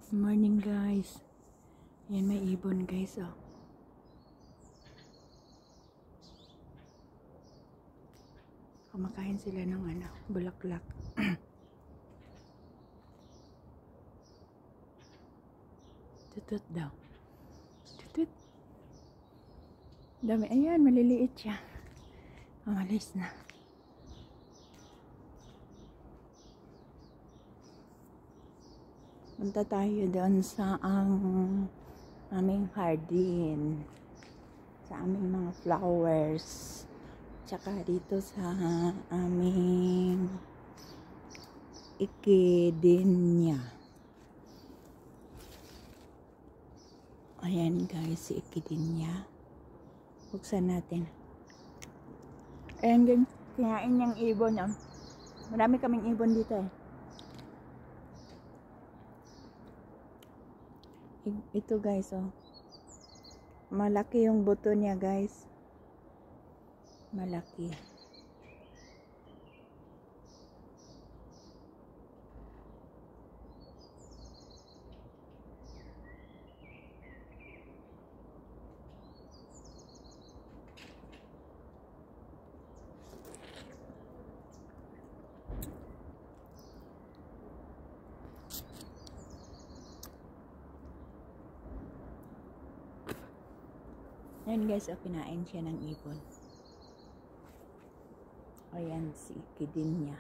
Morning guys. Yan, may ibon guys, oh. Kumakain sila ng bulaklak. Tutut daw. Tutut. Dami. Ayan, maliliit siya. Umalis na. Punta tayo doon sa aming hardin. Sa aming mga flowers. Tsaka dito sa aming Echidnia. Ayan guys, si Echidnia. Buksan natin. Ayan din, kinain niyang ibon. Oh. Marami kaming ibon dito eh. Ito guys, oh. Malaki yung buto niya guys. Malaki. Ayan guys, oh, kinain siya ng ibon. Ayan si Echidnia.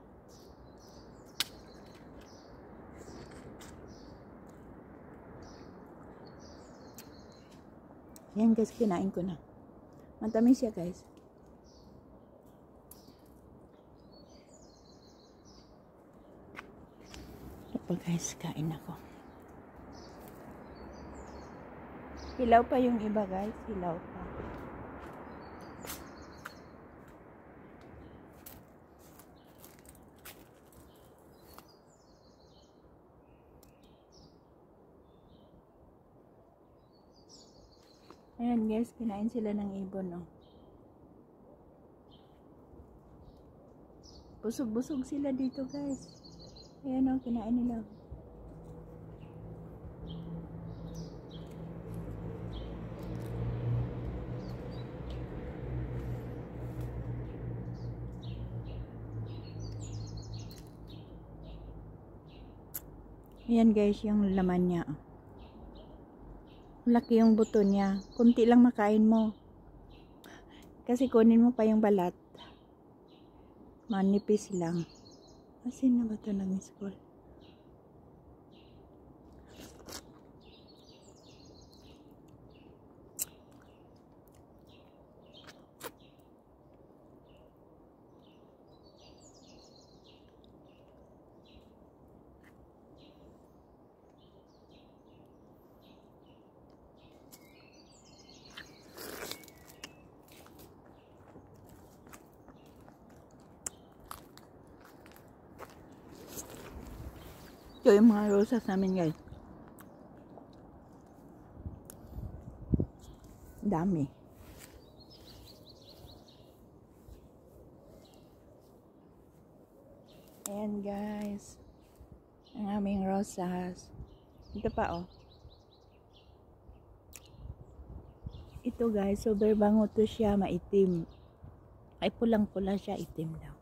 Ayan guys, kinain ko na. Matamis siya guys. Ito guys, kain ako. Hilaw pa yung iba guys, hilaw pa. Ayan guys, kinain sila ng ibon, oh. Busog-busog sila dito guys. Ayan, oh, kinain nila. Ayan guys, yung laman niya. Laki yung buto niya. Kunti lang makain mo. Kasi kunin mo pa yung balat. Manipis lang. Asin na ba ito ng school? Ito yung mga rosas namin guys. Dami. Ayan guys. Ang aming rosas. Ito pa oh. Ito guys, super bango to siya, maitim. Ay pulang-pula siya, itim daw.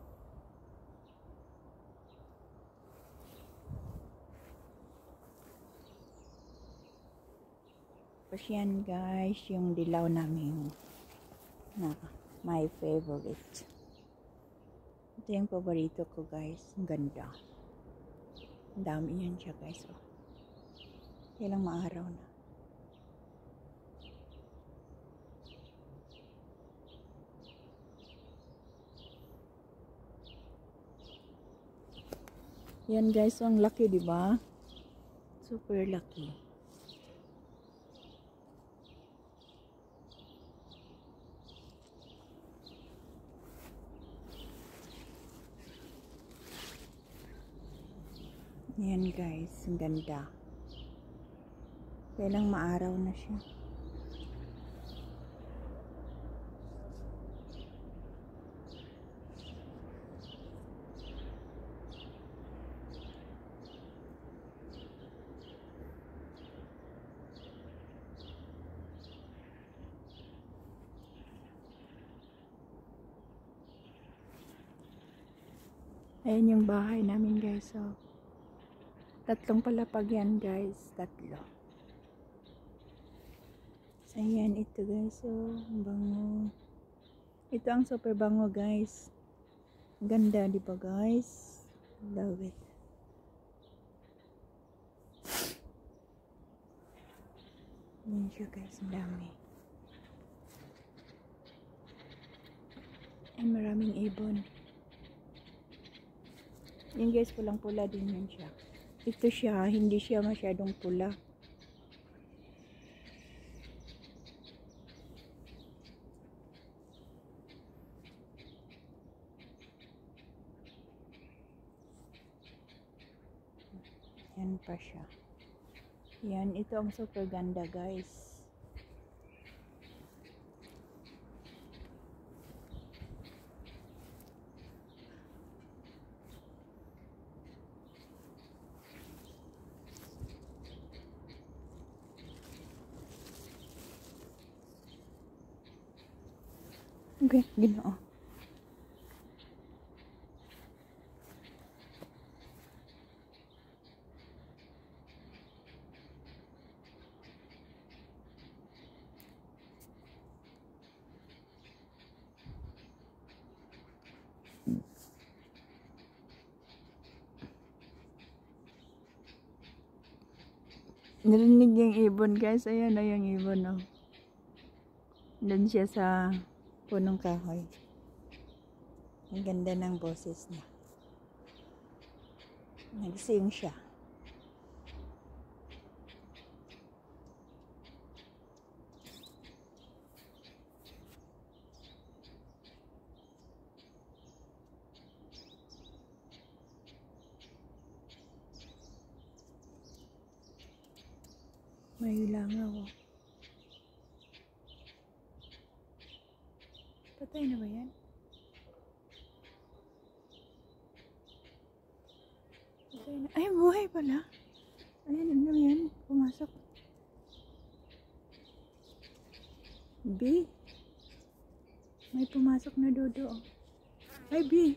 Tapos yan guys, yung dilaw namin na my favorite. Ito yung paborito ko guys. Ang ganda. Ang dami yan siya guys. Oh. Kailang maaraw na. Yan guys, ang laki diba? Super laki. Yan guys, ang ganda. Kailang maaraw na siya. Ayan yung bahay namin guys. So, tatlong palapag yan guys. Tatlo. So, ayan ito guys. So, bango. Ito ang super bango guys. Ganda di ba guys? Love it. Ayan siya guys. Ang dami. Ay, maraming ibon. Yan guys, pulang-pula din yan siya. Ito siya, hindi siya masyadong pula. Yan pa siya. Yan, ito ang super ganda guys. Okay, Ginoo. Narinig yung ibon guys. Ayan na yung ibon oh. Doon siya sa punong kahoy. Ang ganda ng boses niya. Nagsing siya. May langaw oh. Patay na ba yan? Patay na. Ay, buhay pala. Ayan, ano yan? Pumasok. B. May pumasok na dodo. Ay, B.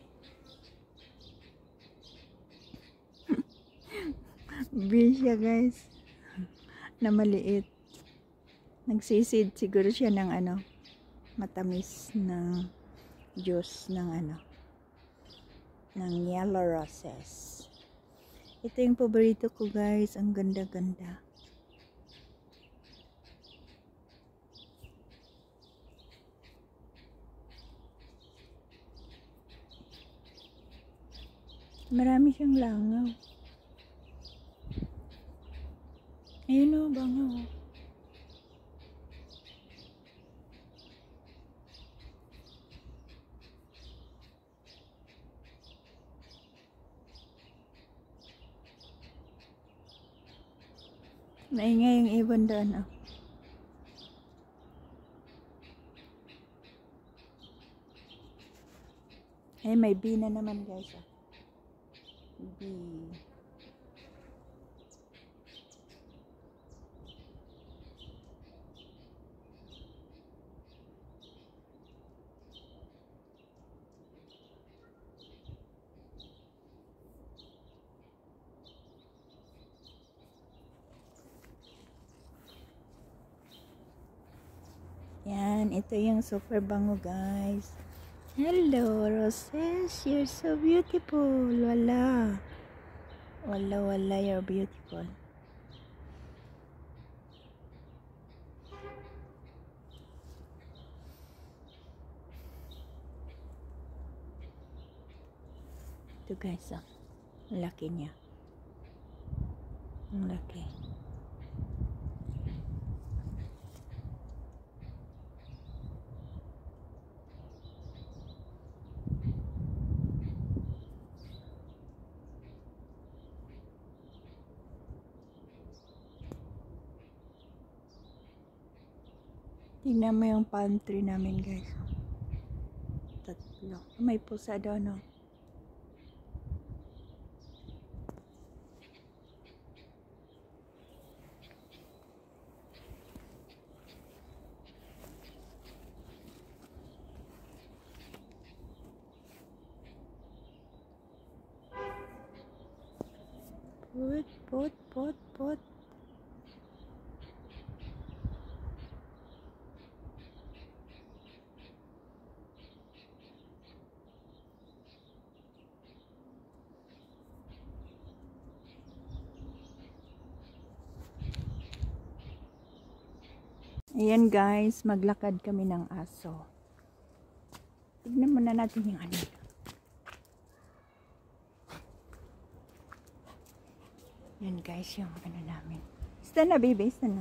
B siya guys. Na maliit. Nagsisid siguro siya ng ano, matamis na juice ng ano, ng yellow roses. Ito yung paborito ko guys. Ang ganda-ganda. Marami siyang langaw. Ayun o, bangaw. Maingay yung ibon doon oh. Ay, may bee na naman guys oh. Bee. Yan, ito yung super bango guys. Hello, Roses. You're so beautiful. Wala. Wala, you're beautiful. Ito guys, oh. Ang laki niya. Ang laki. Tingnan mo yung pantry namin guys. Tatlo. May pusa daw no. Put. Ayan guys, maglakad kami ng aso. Tignan muna natin yung ano. Yan guys, yung ano namin. Stand na baby, stand na.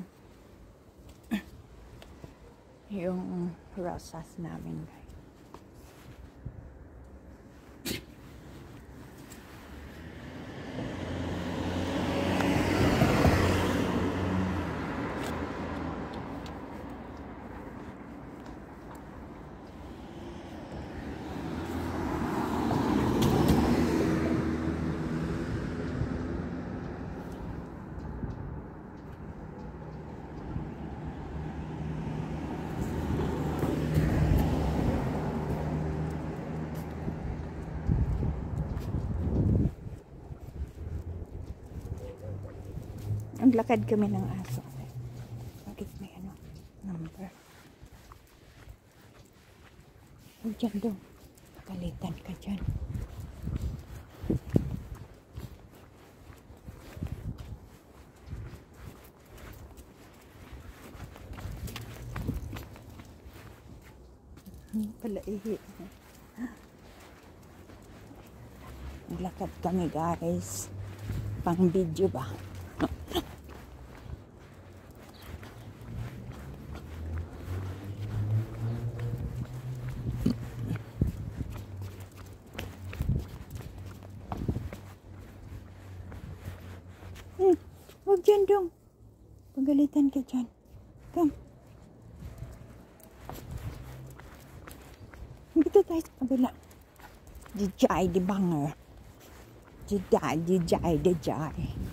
Yung rosas namin guys. Naglakad kami ng aso. Bakit may ano? Number. O dyan doon. Kalitan ka dyan. Palaihi. Naglakad kami guys. Pang video ba? Huwag dyan dong. Pagalitan ka dyan. Come. Dito tayo sa kabila. Dijay, di banger. Dijay.